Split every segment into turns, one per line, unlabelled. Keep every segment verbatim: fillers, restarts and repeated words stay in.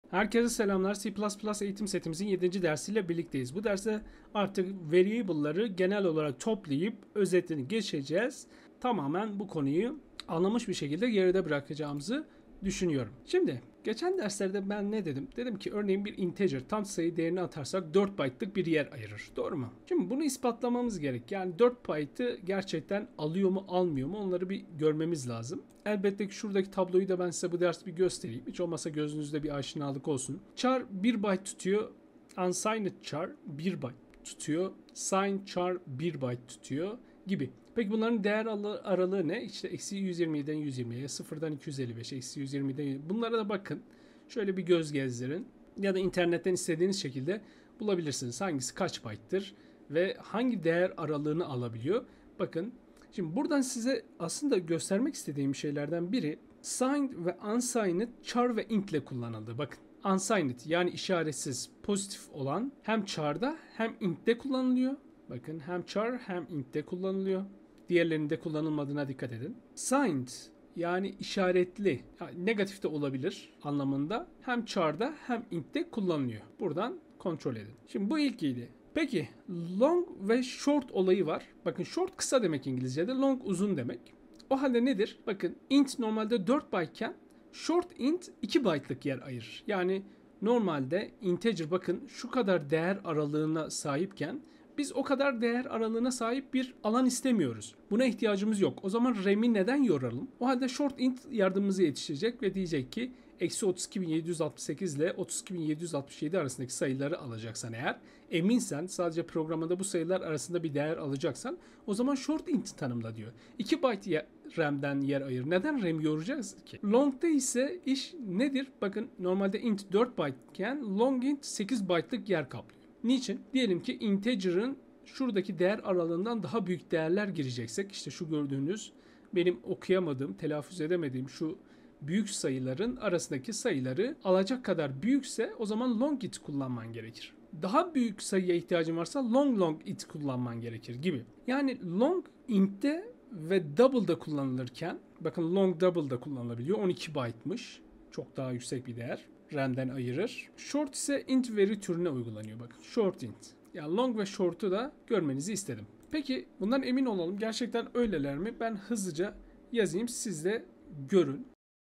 Herkese selamlar. C plus plus eğitim setimizin yedinci dersiyle birlikteyiz. Bu derste artık variable'ları genel olarak toplayıp özetini geçeceğiz. Tamamen bu konuyu anlamış bir şekilde geride bırakacağımızı düşünüyorum. Şimdi geçen derslerde ben ne dedim? Dedim ki örneğin bir integer tam sayı değerini atarsak dört byte'lık bir yer ayırır. Doğru mu? Şimdi bunu ispatlamamız gerek. Yani dört byte'ı gerçekten alıyor mu almıyor mu onları bir görmemiz lazım. Elbette ki şuradaki tabloyu da ben size bu ders bir göstereyim. Hiç olmazsa gözünüzde bir aşinalık olsun. Char bir byte tutuyor. Unsigned char bir byte tutuyor. Signed char bir byte tutuyor gibi. Peki bunların değer aralığı ne? İşte eksi yüz yirmi yediden yüz yirmiye, sıfırdan iki yüz elli beş, eksi yüz yirmiden. Bunlara da bakın. Şöyle bir göz gezdirin. Ya da internetten istediğiniz şekilde bulabilirsiniz. Hangisi kaç byte'tır ve hangi değer aralığını alabiliyor. Bakın. Şimdi buradan size aslında göstermek istediğim şeylerden biri signed ve unsigned char ve int ile kullanıldı. Bakın. Unsigned yani işaretsiz pozitif olan hem char'da hem int'te kullanılıyor. Bakın hem char hem int'te kullanılıyor. Diğerlerinde kullanılmadığına dikkat edin. Signed yani işaretli, yani negatif de olabilir anlamında hem char'da hem int'te kullanılıyor. Buradan kontrol edin. Şimdi bu ilkiydi. Peki long ve short olayı var. Bakın short kısa demek İngilizce'de, long uzun demek. O halde nedir? Bakın int normalde dört byte iken short int iki byte'lık yer ayırır. Yani normalde integer bakın şu kadar değer aralığına sahipken biz o kadar değer aralığına sahip bir alan istemiyoruz. Buna ihtiyacımız yok. O zaman ram'i neden yoralım? O halde short int yardımımıza yetişecek ve diyecek ki eksi otuz iki bin yedi yüz altmış sekiz ile otuz iki bin yedi yüz altmış yedi arasındaki sayıları alacaksan eğer, eminsen sadece programında bu sayılar arasında bir değer alacaksan o zaman short int tanımla diyor. iki byte ram'den yer ayır. Neden RAM yoracağız ki? Long'da ise iş nedir? Bakın normalde int dört byte iken long int sekiz byte'lık yer kaplıyor. Niçin? Diyelim ki integer'ın şuradaki değer aralığından daha büyük değerler gireceksek, işte şu gördüğünüz benim okuyamadığım, telaffuz edemediğim şu büyük sayıların arasındaki sayıları alacak kadar büyükse o zaman long int kullanman gerekir. Daha büyük sayıya ihtiyacın varsa long long int kullanman gerekir gibi. Yani long int'te ve double'da kullanılırken, bakın long double da kullanılabiliyor. on iki byte'mış. Çok daha yüksek bir değer. ram'den ayırır. Short ise int veri türüne uygulanıyor. Bakın short int. Yani long ve short'u da görmenizi istedim. Peki bundan emin olalım. Gerçekten öyleler mi? Ben hızlıca yazayım. Siz de görün.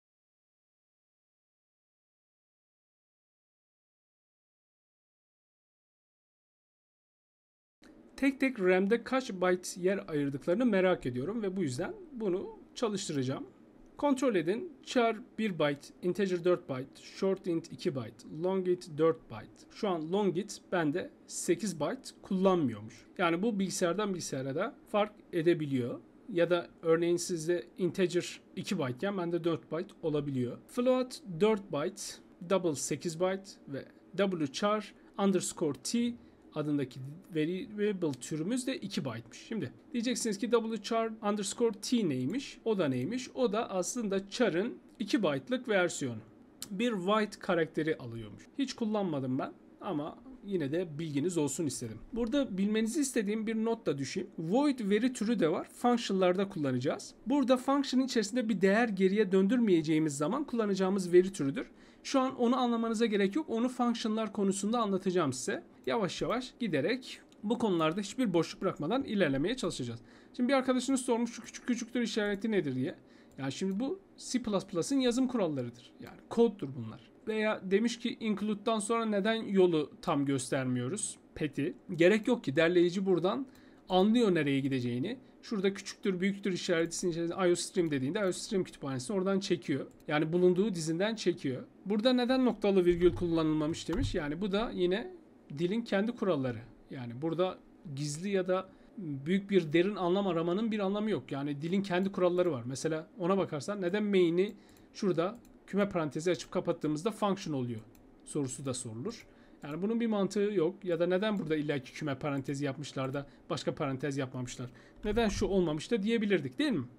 Tek tek ram'de kaç byte yer ayırdıklarını merak ediyorum ve bu yüzden bunu çalıştıracağım. Kontrol edin. Char bir byte, integer dört byte, short int iki byte, long int dört byte. Şu an long int bende sekiz byte kullanmıyormuş. Yani bu bilgisayardan bilgisayara da fark edebiliyor. Ya da örneğin sizde integer iki byte iken bende dört byte olabiliyor. Float dört byte, double sekiz byte ve wchar underscore t adındaki variable türümüz de iki byte'mış. Şimdi diyeceksiniz ki wchar underscore t neymiş? O da neymiş? O da aslında char'ın iki byte'lık versiyonu. Bir white karakteri alıyormuş. Hiç kullanmadım ben ama yine de bilginiz olsun istedim. Burada bilmenizi istediğim bir not da düşeyim. Void veri türü de var. Function'larda kullanacağız. Burada function'ın içerisinde bir değer geriye döndürmeyeceğimiz zaman kullanacağımız veri türüdür. Şu an onu anlamanıza gerek yok. Onu function'lar konusunda anlatacağım size. Yavaş yavaş giderek bu konularda hiçbir boşluk bırakmadan ilerlemeye çalışacağız. Şimdi bir arkadaşınız sormuş şu küçük küçüktür işareti nedir diye. Yani şimdi bu C plus plus'ın yazım kurallarıdır. Yani koddur bunlar. Veya demiş ki include'dan sonra neden yolu tam göstermiyoruz? Pet'i. Gerek yok ki derleyici buradan anlıyor nereye gideceğini. Şurada küçüktür büyüktür işaretisinin içerisinde IOStream dediğinde IOStream kütüphanesini oradan çekiyor. Yani bulunduğu dizinden çekiyor. Burada neden noktalı virgül kullanılmamış demiş. Yani bu da yine dilin kendi kuralları. Yani burada gizli ya da büyük bir derin anlam aramanın bir anlamı yok. Yani dilin kendi kuralları var. Mesela ona bakarsan neden main'i şurada küme parantezi açıp kapattığımızda function oluyor sorusu da sorulur. Yani bunun bir mantığı yok. Ya da neden burada illaki küme parantezi yapmışlar da başka parantez yapmamışlar? Neden şu olmamış da diyebilirdik değil mi?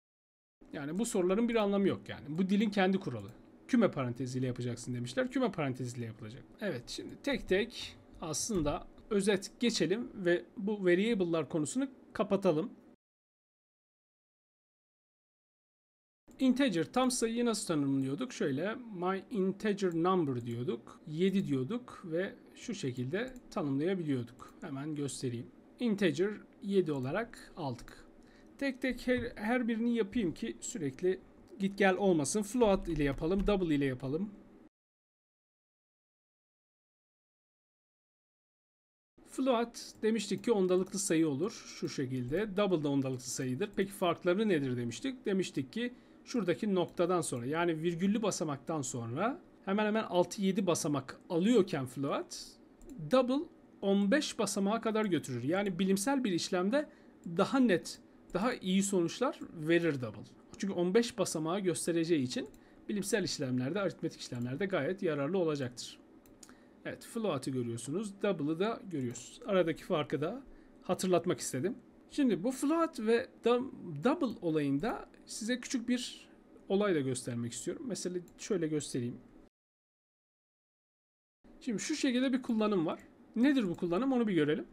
Yani bu soruların bir anlamı yok yani. Bu dilin kendi kuralı. Küme paranteziyle yapacaksın demişler. Küme paranteziyle yapılacak. Evet, şimdi tek tek aslında özet geçelim ve bu variable'lar konusunu kapatalım. Integer tam sayıyı nasıl tanımlıyorduk? Şöyle my integer number diyorduk. yedi diyorduk ve şu şekilde tanımlayabiliyorduk. Hemen göstereyim. Integer yedi olarak aldık. Tek tek her, her birini yapayım ki sürekli git gel olmasın. Float ile yapalım, double ile yapalım. Float demiştik ki ondalıklı sayı olur. Şu şekilde. Double da ondalıklı sayıdır. Peki farkları nedir demiştik? Demiştik ki şuradaki noktadan sonra, yani virgüllü basamaktan sonra hemen hemen altı yedi basamak alıyorken float, double on beş basamağa kadar götürür. Yani bilimsel bir işlemde daha net, daha iyi sonuçlar verir double. Çünkü on beş basamağı göstereceği için bilimsel işlemlerde, aritmetik işlemlerde gayet yararlı olacaktır. Evet, float'ı görüyorsunuz. Double'ı da görüyorsunuz. Aradaki farkı da hatırlatmak istedim. Şimdi bu float ve double olayında size küçük bir olay da göstermek istiyorum. Mesela şöyle göstereyim. Şimdi şu şekilde bir kullanım var. Nedir bu kullanım? Onu bir görelim.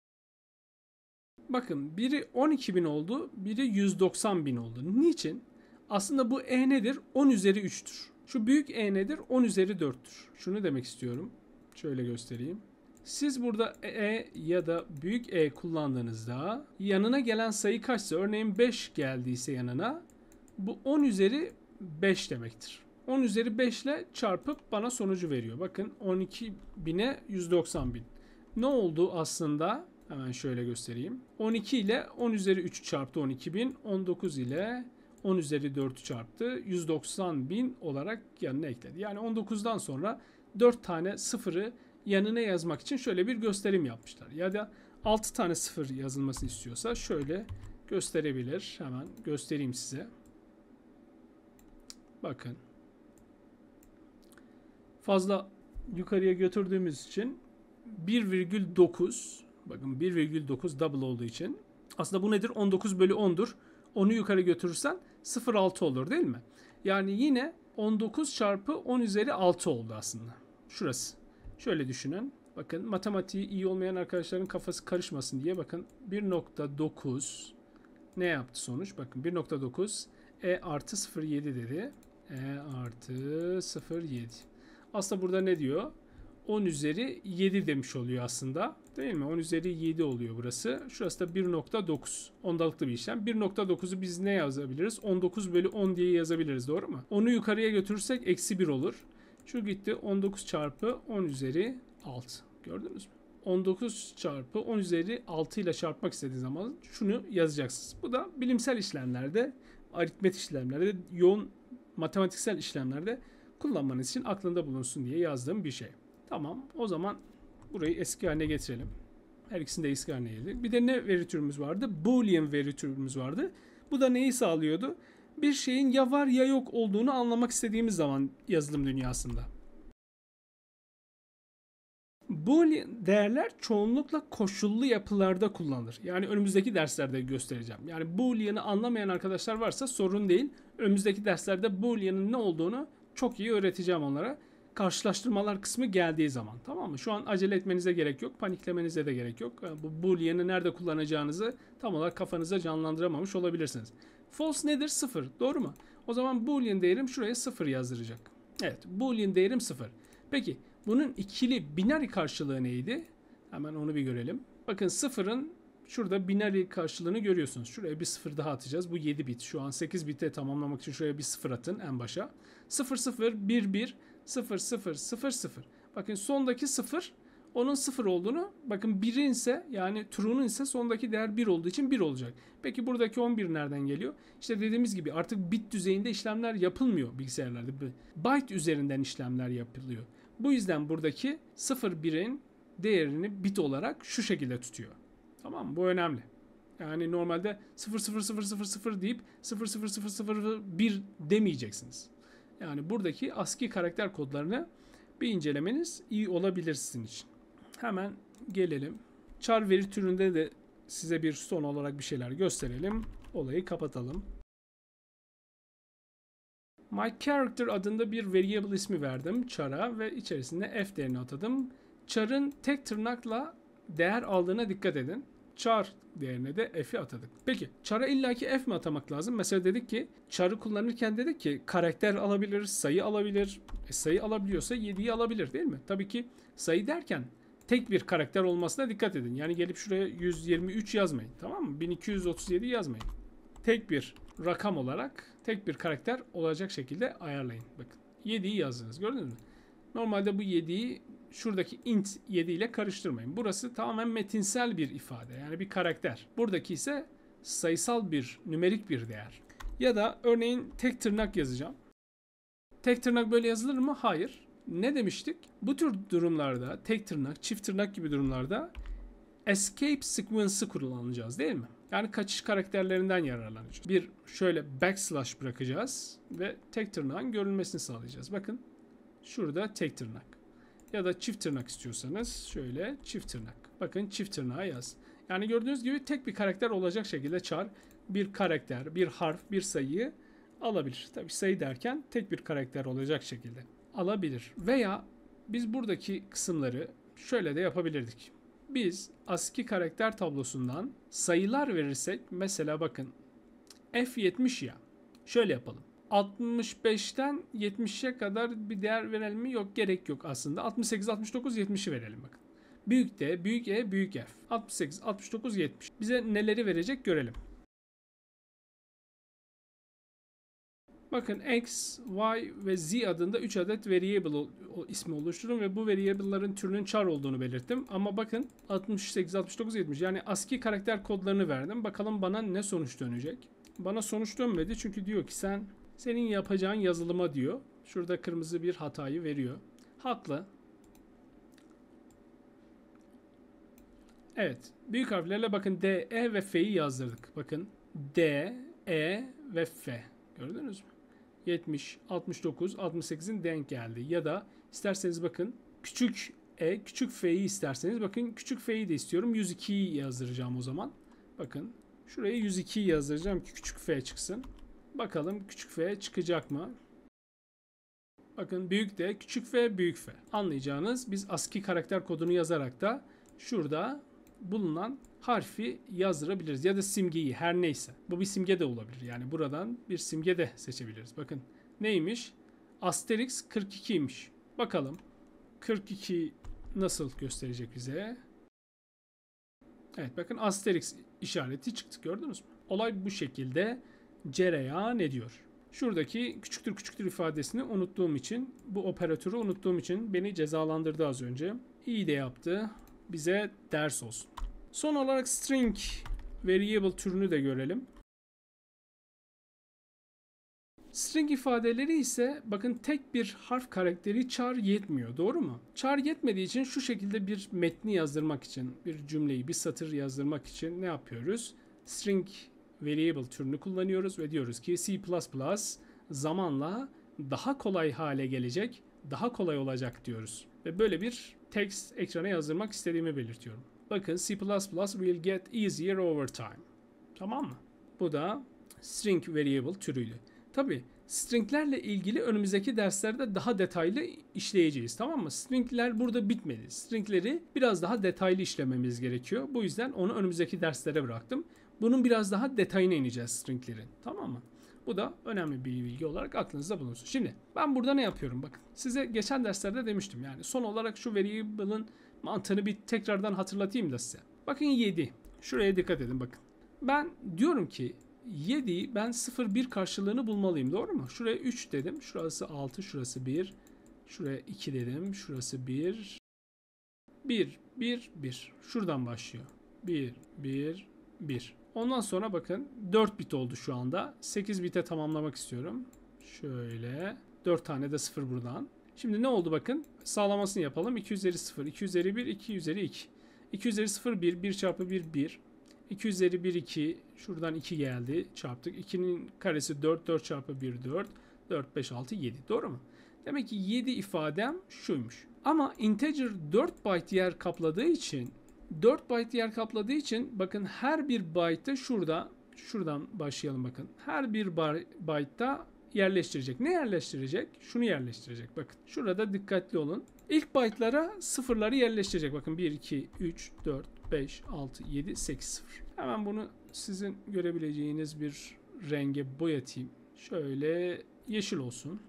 Bakın biri on iki bin oldu, biri yüz doksan bin oldu. Niçin? Aslında bu e nedir? on üzeri üç'tür. Şu büyük e nedir? on üzeri dört'tür. Şunu demek istiyorum. Şöyle göstereyim. Siz burada e ya da büyük E kullandığınızda yanına gelen sayı kaçsa, örneğin beş geldiyse yanına, bu on üzeri beş demektir. on üzeri beş ile çarpıp bana sonucu veriyor. Bakın on iki bine yüz doksan bin. Ne oldu aslında? Hemen şöyle göstereyim. on iki ile on üzeri üç çarptı on iki bin. on dokuz ile on üzeri dört çarptı. yüz doksan bin olarak yanına ekledi. Yani on dokuzdan sonra dört tane sıfırı yanına yazmak için şöyle bir gösterim yapmışlar. Ya da altı tane sıfır yazılmasını istiyorsa şöyle gösterebilir. Hemen göstereyim size. Bakın. Fazla yukarıya götürdüğümüz için bir virgül dokuz, bakın bir virgül dokuz double olduğu için aslında bu nedir? on dokuz bölü on'dur. onu yukarı götürürsen sıfır virgül altı olur değil mi? Yani yine on dokuz çarpı on üzeri altı oldu aslında. Şurası. Şöyle düşünün. Bakın matematiği iyi olmayan arkadaşların kafası karışmasın diye bakın bir nokta dokuz ne yaptı sonuç? Bakın bir nokta dokuz e artı sıfır virgül yedi dedi. E artı sıfır virgül yedi. Aslında burada ne diyor? on üzeri yedi demiş oluyor aslında. Değil mi? on üzeri yedi oluyor burası. Şurası da bir nokta dokuz. Ondalıklı bir işlem. bir nokta dokuzu biz ne yazabiliriz? on dokuz bölü on diye yazabiliriz. Doğru mu? onu yukarıya götürürsek eksi bir olur. Şu gitti on dokuz çarpı on üzeri altı. Gördünüz mü? on dokuz çarpı on üzeri altı ile çarpmak istediğiniz zaman şunu yazacaksınız. Bu da bilimsel işlemlerde, aritmetik işlemlerde, yoğun matematiksel işlemlerde kullanmanız için aklında bulunsun diye yazdığım bir şey. Tamam, o zaman burayı eski haline getirelim. Her ikisini de eski haline getirdik. Bir de ne veri türümüz vardı? Boolean veri türümüz vardı. Bu da neyi sağlıyordu? Bir şeyin ya var ya yok olduğunu anlamak istediğimiz zaman yazılım dünyasında. Boolean değerler çoğunlukla koşullu yapılarda kullanılır. Yani önümüzdeki derslerde göstereceğim. Yani Boolean'ı anlamayan arkadaşlar varsa sorun değil. Önümüzdeki derslerde Boolean'ın ne olduğunu çok iyi öğreteceğim onlara. Karşılaştırmalar kısmı geldiği zaman, tamam mı? Şu an acele etmenize gerek yok, paniklemenize de gerek yok. Bu boolean'ı nerede kullanacağınızı tam olarak kafanızda canlandıramamış olabilirsiniz. False nedir? Sıfır. Doğru mu? O zaman boolean değerim şuraya sıfır yazdıracak. Evet, boolean değerim sıfır. Peki bunun ikili binary karşılığı neydi? Hemen onu bir görelim. Bakın sıfırın şurada binary karşılığını görüyorsunuz. Şuraya bir sıfır daha atacağız. Bu yedi bit. Şu an sekiz bite tamamlamak için şuraya bir sıfır atın en başa. sıfır sıfır bir bir sıfır sıfır sıfır sıfır. Bakın sondaki sıfır onun sıfır olduğunu, bakın birin ise yani true'nun ise sondaki değer bir olduğu için bir olacak. Peki buradaki on bir nereden geliyor? İşte dediğimiz gibi artık bit düzeyinde işlemler yapılmıyor bilgisayarlarda. Byte üzerinden işlemler yapılıyor. Bu yüzden buradaki sıfır birin değerini bit olarak şu şekilde tutuyor. Tamam mı? Bu önemli. Yani normalde sıfır sıfır sıfır sıfır sıfır deyip sıfır sıfır sıfır sıfır bir demeyeceksiniz. Yani buradaki ASCII karakter kodlarını bir incelemeniz iyi olabilir sizin için. Hemen gelelim. Char veri türünde de size bir son olarak bir şeyler gösterelim. Olayı kapatalım. My character adında bir variable ismi verdim char'a ve içerisine f değerini atadım. Char'ın tek tırnakla değer aldığına dikkat edin. char değerine de f'i atadık. Peki char'a illaki f mi atamak lazım? Mesela dedik ki char'ı kullanırken dedik ki karakter alabilir, sayı alabilir. E, sayı alabiliyorsa yediyi alabilir değil mi? Tabii ki sayı derken tek bir karakter olmasına dikkat edin. Yani gelip şuraya yüz yirmi üç yazmayın. Tamam mı? bin iki yüz otuz yedi yazmayın. Tek bir rakam olarak tek bir karakter olacak şekilde ayarlayın. Bakın yediyi yazdınız. Gördünüz mü? Normalde bu yediyi şuradaki int yedi ile karıştırmayın. Burası tamamen metinsel bir ifade. Yani bir karakter. Buradaki ise sayısal bir, nümerik bir değer. Ya da örneğin tek tırnak yazacağım. Tek tırnak böyle yazılır mı? Hayır. Ne demiştik? Bu tür durumlarda tek tırnak, çift tırnak gibi durumlarda escape sequence'ı kullanacağız değil mi? Yani kaçış karakterlerinden yararlanacağız. Bir şöyle backslash bırakacağız ve tek tırnağın görülmesini sağlayacağız. Bakın şurada tek tırnak. Ya da çift tırnak istiyorsanız şöyle çift tırnak. Bakın çift tırnağı yaz. Yani gördüğünüz gibi tek bir karakter olacak şekilde char bir karakter, bir harf, bir sayıyı alabilir. Tabii sayı derken tek bir karakter olacak şekilde alabilir. Veya biz buradaki kısımları şöyle de yapabilirdik. Biz ASCII karakter tablosundan sayılar verirsek mesela bakın F yetmiş ya. Şöyle yapalım. altmış beşten yetmişe kadar bir değer verelim mi? Yok, gerek yok aslında. altmış sekiz, altmış dokuz, yetmişi verelim bakın. Büyük D, büyük E, büyük F. altmış sekiz, altmış dokuz, yetmiş. Bize neleri verecek görelim. Bakın X, Y ve Z adında üç adet variable ismi oluşturun ve bu variable'ların türünün char olduğunu belirttim. Ama bakın altmış sekiz, altmış dokuz, yetmiş yani ASCII karakter kodlarını verdim. Bakalım bana ne sonuç dönecek. Bana sonuç dönmedi çünkü diyor ki sen senin yapacağın yazılıma diyor. Şurada kırmızı bir hatayı veriyor. Haklı. Evet. Büyük harflerle bakın D, E ve F'yi yazdırdık. Bakın D, E ve F. Gördünüz mü? yetmiş, altmış dokuz, altmış sekizin denk geldi. Ya da isterseniz bakın küçük E, küçük F'yi isterseniz bakın küçük F'yi de istiyorum. yüz ikiyi yazdıracağım o zaman. Bakın şuraya yüz ikiyi yazdıracağım ki küçük F çıksın. Bakalım küçük F çıkacak mı? Bakın büyük D, küçük F, büyük F. Anlayacağınız biz ASCII karakter kodunu yazarak da şurada bulunan harfi yazdırabiliriz. Ya da simgeyi, her neyse. Bu bir simge de olabilir. Yani buradan bir simge de seçebiliriz. Bakın neymiş? Asterix kırk ikiymiş. Bakalım kırk iki nasıl gösterecek bize? Evet bakın Asterix işareti çıktı. Gördünüz mü? Olay bu şekilde cereyan ediyor. Şuradaki küçüktür küçüktür ifadesini unuttuğum için, bu operatörü unuttuğum için beni cezalandırdı az önce. İyi de yaptı. Bize ders olsun. Son olarak string variable türünü de görelim. String ifadeleri ise bakın tek bir harf karakteri char yetmiyor. Doğru mu? Char yetmediği için şu şekilde bir metni yazdırmak için, bir cümleyi, bir satır yazdırmak için ne yapıyoruz? String variable türünü kullanıyoruz ve diyoruz ki C plus plus zamanla daha kolay hale gelecek, daha kolay olacak diyoruz. Ve böyle bir text ekrana yazdırmak istediğimi belirtiyorum. Bakın C plus plus will get easier over time. Tamam mı? Bu da string variable türüydü. Tabii stringlerle ilgili önümüzdeki derslerde daha detaylı işleyeceğiz. Tamam mı? Stringler burada bitmedi. Stringleri biraz daha detaylı işlememiz gerekiyor. Bu yüzden onu önümüzdeki derslere bıraktım. Bunun biraz daha detayına ineceğiz stringlerin. Tamam mı? Bu da önemli bir bilgi olarak aklınızda bulunsun. Şimdi ben burada ne yapıyorum? Bakın size geçen derslerde demiştim. Yani son olarak şu variable'ın mantığını bir tekrardan hatırlatayım da size. Bakın yedi. Şuraya dikkat edin bakın. Ben diyorum ki yedi ben sıfır bir karşılığını bulmalıyım. Doğru mu? Şuraya üç dedim. Şurası altı, şurası bir. Şuraya iki dedim. Şurası bir. bir, bir, bir. Şuradan başlıyor. bir, bir, bir. Ondan sonra bakın dört bit oldu şu anda. sekiz bite tamamlamak istiyorum. Şöyle. dört tane de sıfır buradan. Şimdi ne oldu bakın? Sağlamasını yapalım. iki üzeri sıfır, iki üzeri bir, iki üzeri iki. iki üzeri sıfır, bir, bir çarpı bir, bir. iki üzeri bir, iki. Şuradan iki geldi. Çarptık. ikinin karesi dört, dört çarpı bir, dört. dört, beş, altı, yedi. Doğru mu? Demek ki yedi ifadem şuymuş. Ama integer dört byte yer kapladığı için dört byte yer kapladığı için bakın her bir byte'ı şurada şuradan başlayalım bakın. Her bir byte'da yerleştirecek. Ne yerleştirecek? Şunu yerleştirecek. Bakın şurada dikkatli olun. İlk byte'lara sıfırları yerleştirecek. Bakın bir, iki, üç, dört, beş, altı, yedi, sekiz, sıfır. Hemen bunu sizin görebileceğiniz bir renge boyatayım. Şöyle yeşil olsun.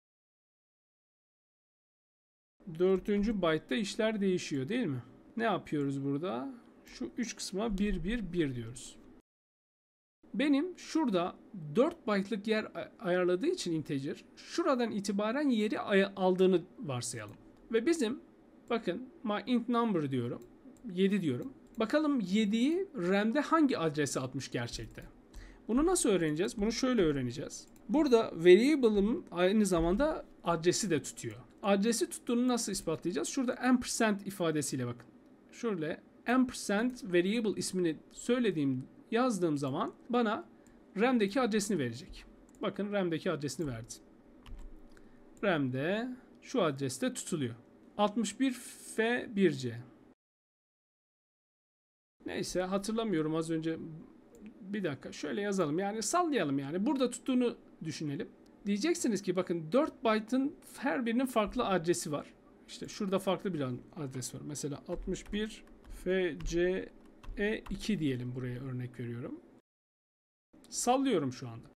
Dördüncü byte'da işler değişiyor değil mi? Ne yapıyoruz burada? Şu üç kısma bir, bir, bir diyoruz. Benim şurada dört byte'lık yer ayarladığı için integer, şuradan itibaren yeri aldığını varsayalım. Ve bizim, bakın my int number diyorum, yedi diyorum. Bakalım yediyi RAM'de hangi adrese atmış gerçekte? Bunu nasıl öğreneceğiz? Bunu şöyle öğreneceğiz. Burada variable'ım aynı zamanda adresi de tutuyor. Adresi tuttuğunu nasıl ispatlayacağız? Şurada ampersand ifadesiyle bakın. Şöyle ampersand variable ismini söylediğim, yazdığım zaman bana RAM'deki adresini verecek. Bakın RAM'deki adresini verdi. RAM'de şu adreste tutuluyor. altmış bir F bir C. Neyse hatırlamıyorum az önce. Bir dakika şöyle yazalım. Yani sallayalım yani. Burada tuttuğunu düşünelim. Diyeceksiniz ki bakın dört byte'ın her birinin farklı adresi var. İşte şurada farklı bir adres var. Mesela altmış bir F C E iki diyelim, buraya örnek veriyorum. Sallıyorum şu anda.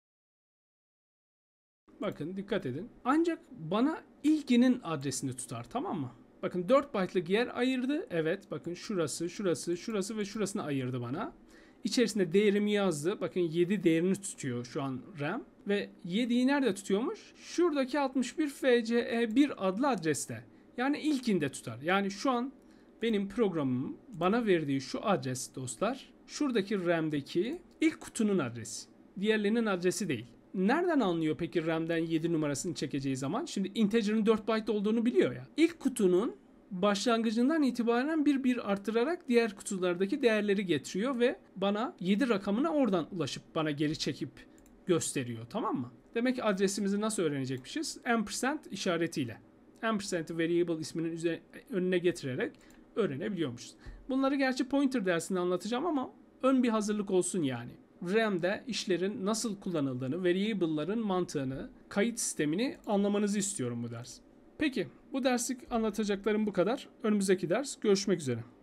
Bakın dikkat edin. Ancak bana ilkinin adresini tutar, tamam mı? Bakın dört byte'lık yer ayırdı. Evet bakın şurası, şurası, şurası ve şurasını ayırdı bana. İçerisinde değerimi yazdı. Bakın yedi değerini tutuyor şu an RAM. Ve yediyi nerede tutuyormuş? Şuradaki altmış bir F C E bir adlı adreste. Yani ilkinde tutar. Yani şu an benim programım bana verdiği şu adres dostlar, şuradaki RAM'deki ilk kutunun adresi. Diğerlerinin adresi değil. Nereden anlıyor peki RAM'den yedi numarasını çekeceği zaman? Şimdi integer'ın dört byte olduğunu biliyor ya. İlk kutunun başlangıcından itibaren bir bir arttırarak diğer kutulardaki değerleri getiriyor ve bana yedi rakamına oradan ulaşıp bana geri çekip gösteriyor, tamam mı? Demek ki adresimizi nasıl öğrenecekmişiz? Ampersand işaretiyle. Ampersand'ı variable isminin üzerine, önüne getirerek öğrenebiliyormuşuz. Bunları gerçi pointer dersinde anlatacağım ama ön bir hazırlık olsun yani. RAM'de işlerin nasıl kullanıldığını, variable'ların mantığını, kayıt sistemini anlamanızı istiyorum bu ders. Peki bu derslik anlatacaklarım bu kadar. Önümüzdeki ders görüşmek üzere.